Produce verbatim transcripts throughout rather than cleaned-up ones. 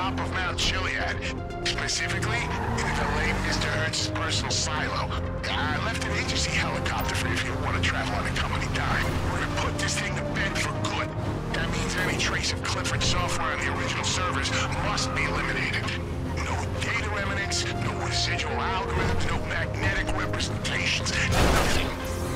top of Mount Chiliad. Specifically, in the late Mister Hertz's personal silo. I left an agency helicopter for if you want to travel on a company dime. We're gonna put this thing to bed for good. That means any trace of Clifford software on the original servers must be eliminated. No data remnants, no residual algorithms, no magnetic representations, nothing.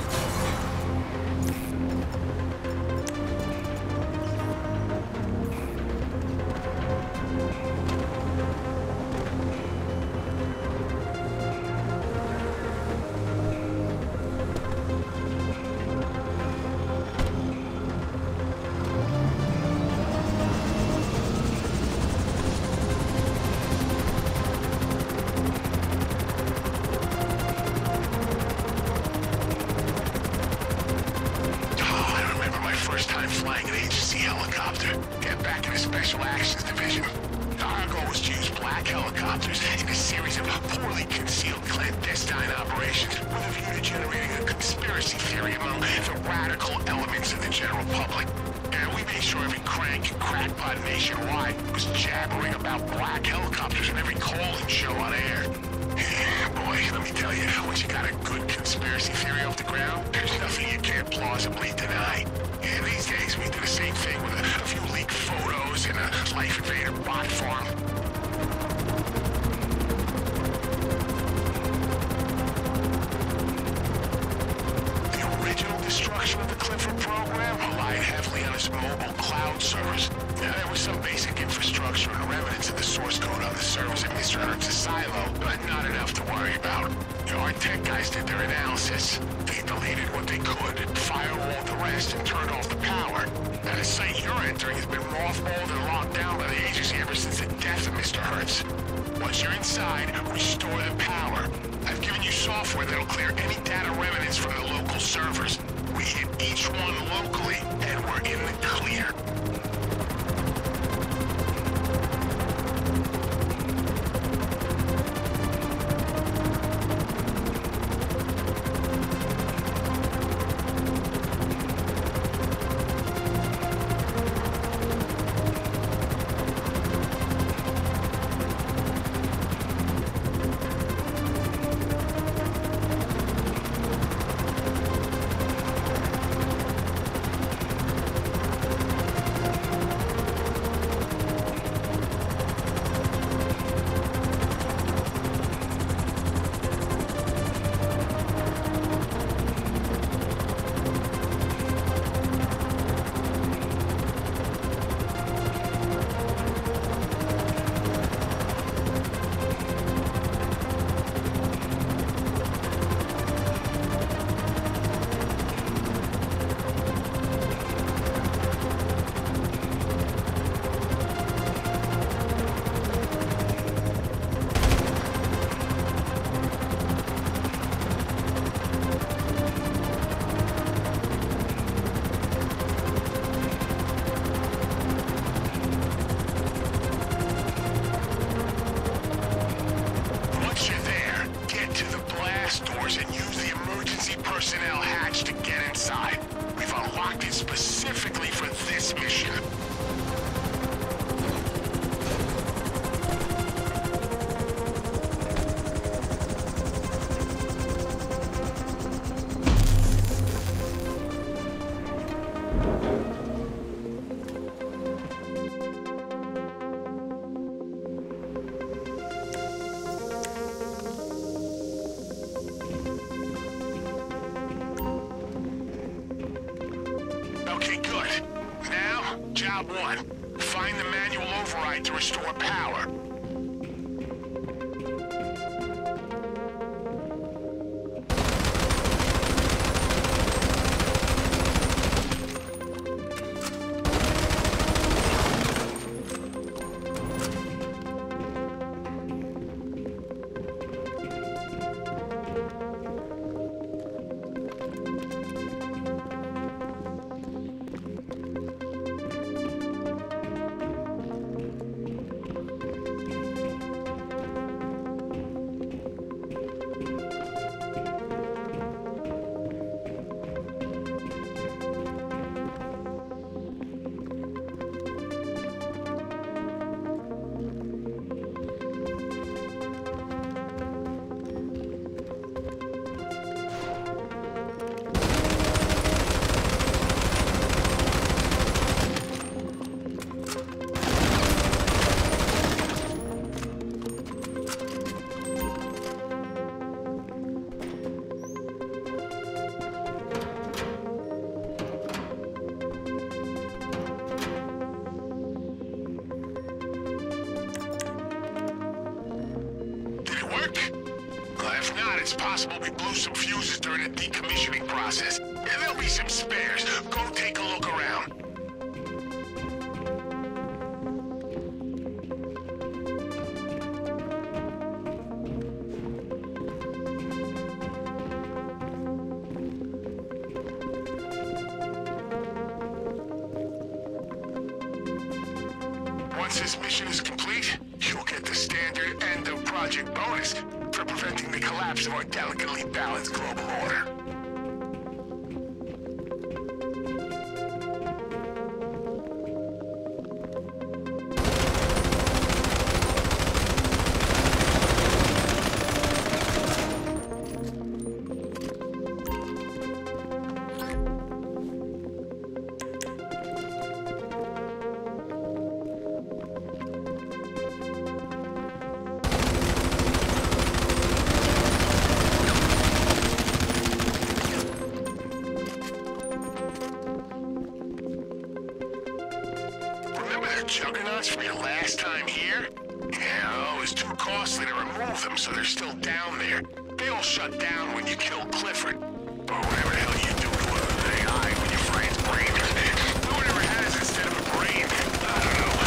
Job one. Find the manual override to restore power. if not, it's possible we blew some fuses during the decommissioning process. There'll be some spares. Go take a look around. Once this mission is complete, you'll get the standard end of project bonus for preventing the collapse of our delicately balanced global order. Juggernauts from your last time here? Yeah, oh, it was too costly to remove them, so they're still down there. They all shut down when you killed Clifford. Or whatever the hell you do to a A I when you fry its brain. No one ever has instead of a brain. I don't know.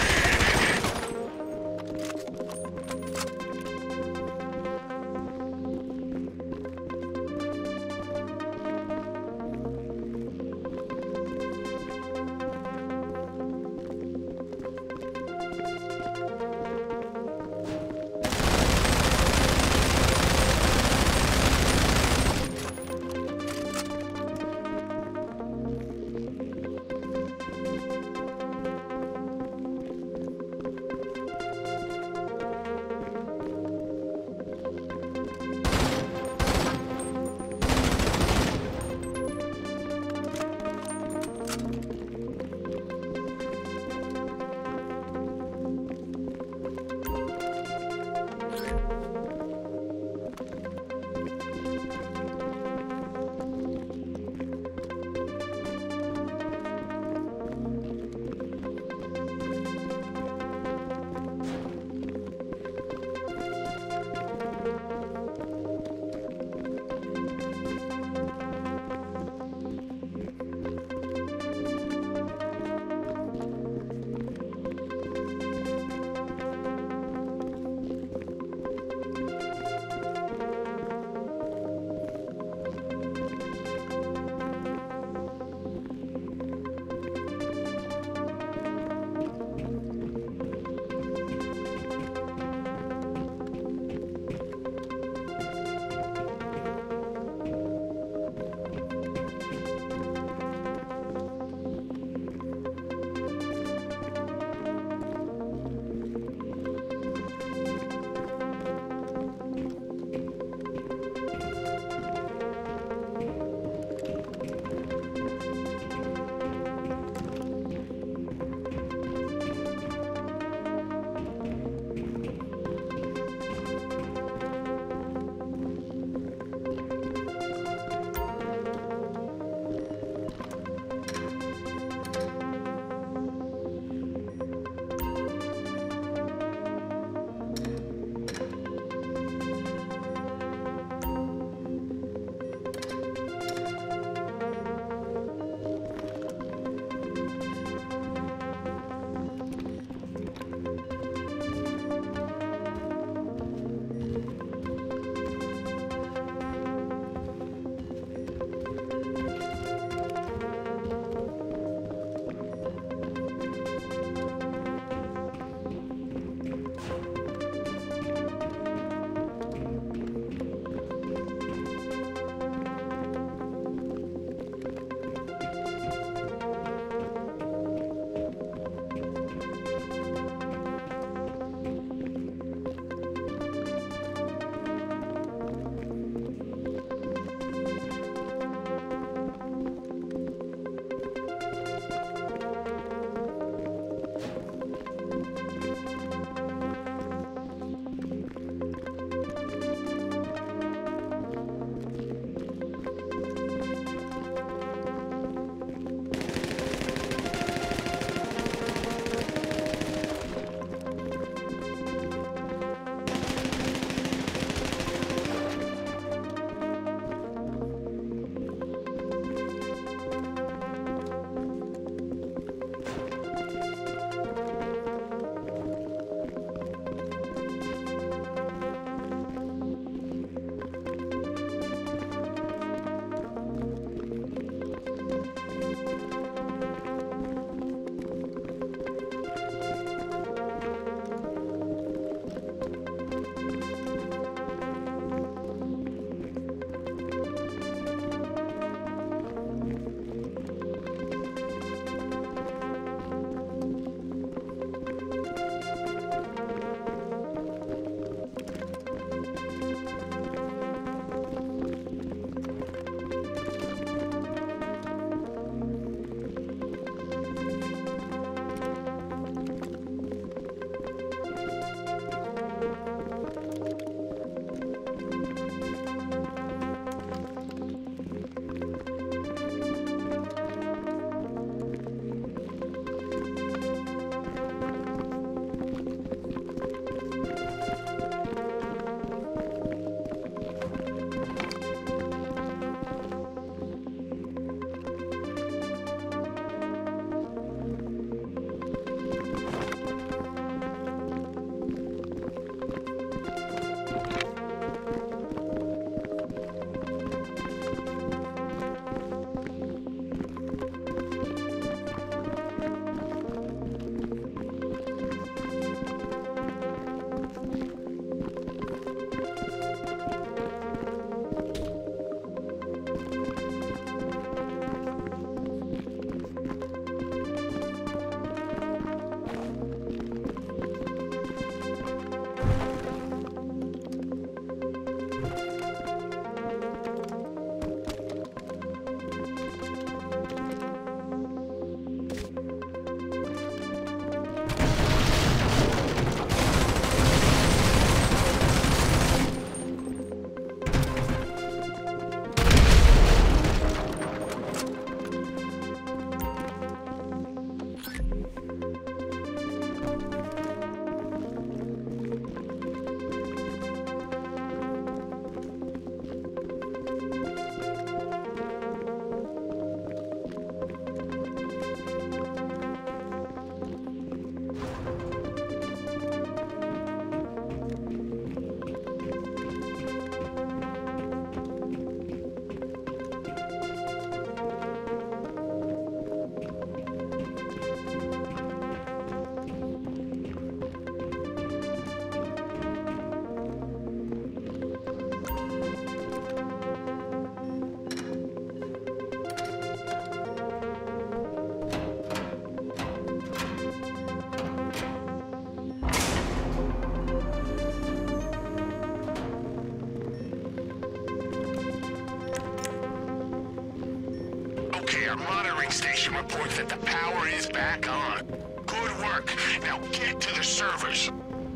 station reports that the power is back on. Good work. Now get to the servers.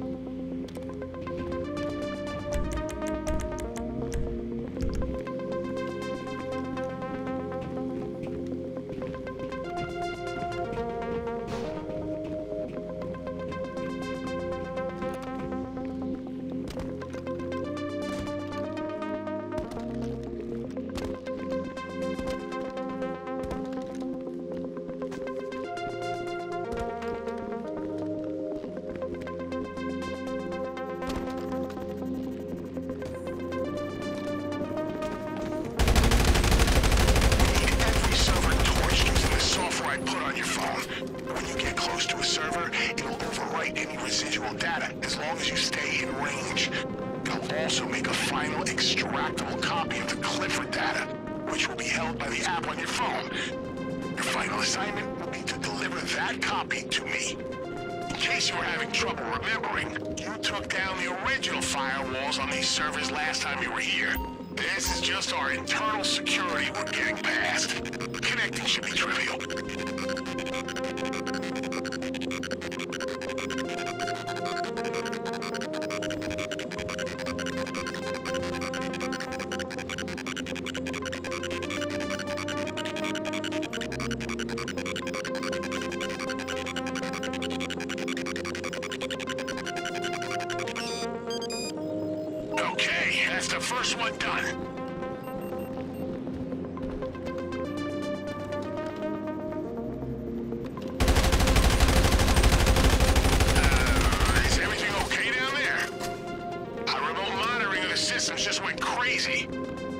Also make a final extractable copy of the Clifford data, which will be held by the app on your phone. Your final assignment will be to deliver that copy to me. In case you were having trouble remembering, you took down the original firewalls on these servers last time you were here. This is just our internal security we're getting past. Connecting should be trivial. That's the first one done. Uh, is everything okay down there? Our remote monitoring of the systems just went crazy.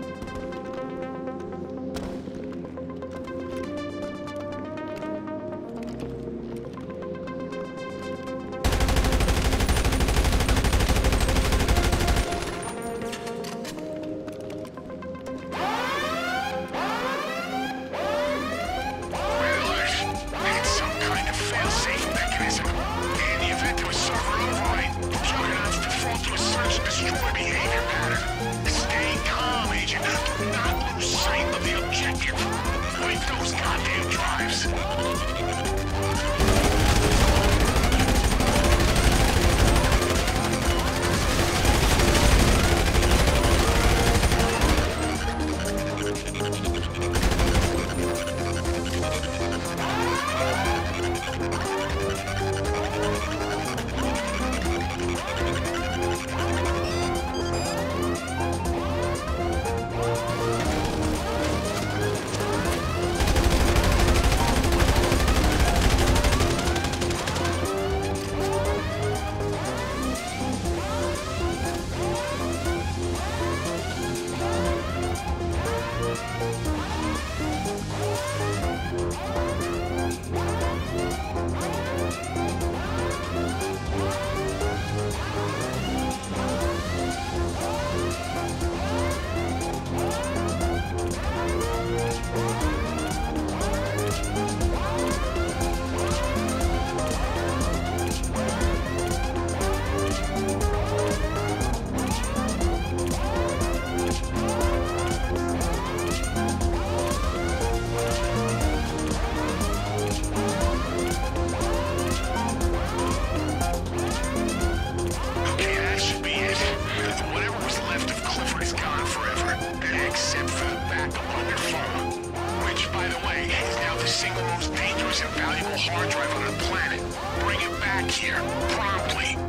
Hard drive on the planet. Bring it back here, promptly.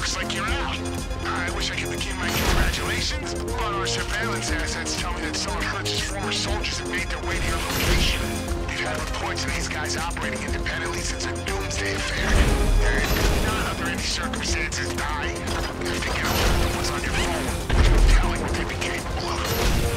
Looks like you're out. I wish I could begin my congratulations, but our surveillance assets tell me that some of Hertz's former soldiers have made their way to your location. We've had reports of these guys operating independently since a doomsday affair. And not under any circumstances die. You have to get a hold of what's on your phone. There's no telling what they'd be capable of.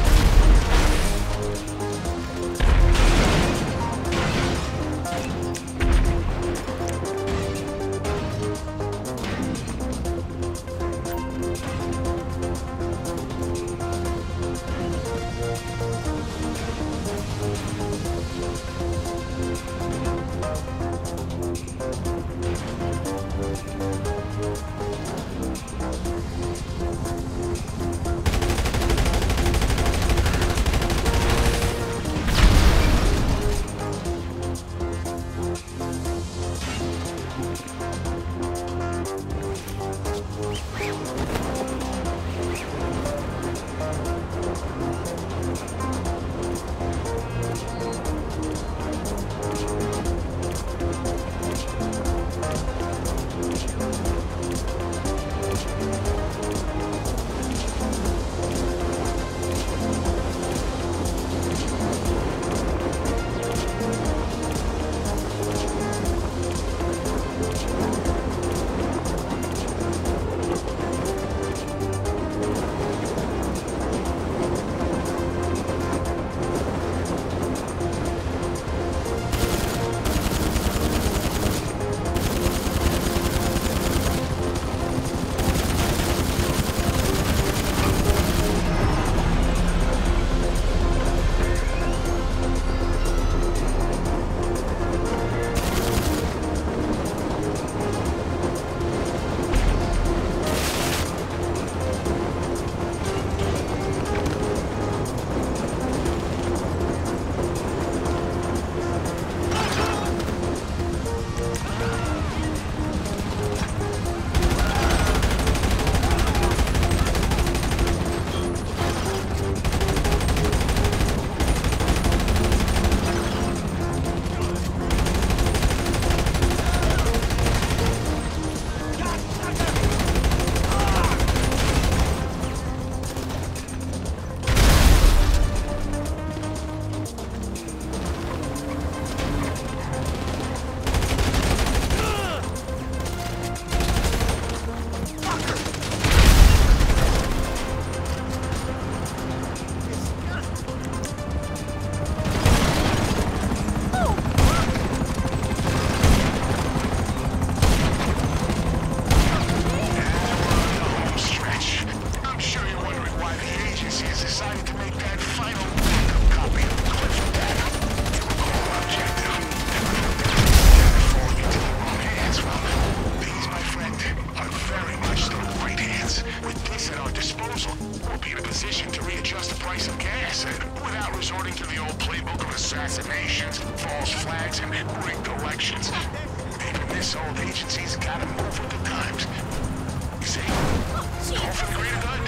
Assassinations, false flags, and rigged elections. Even this old agency's gotta move with the times. You see? All for the greater good.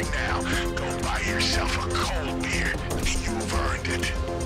right now. Go buy yourself a cold beer. You've earned it.